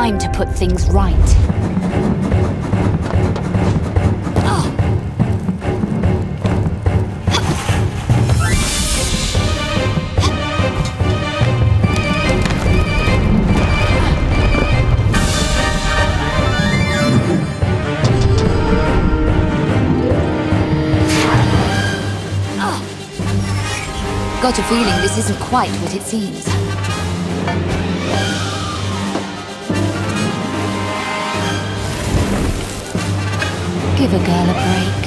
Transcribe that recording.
time to put things right. Got a feeling this isn't quite what it seems. Give a girl a break.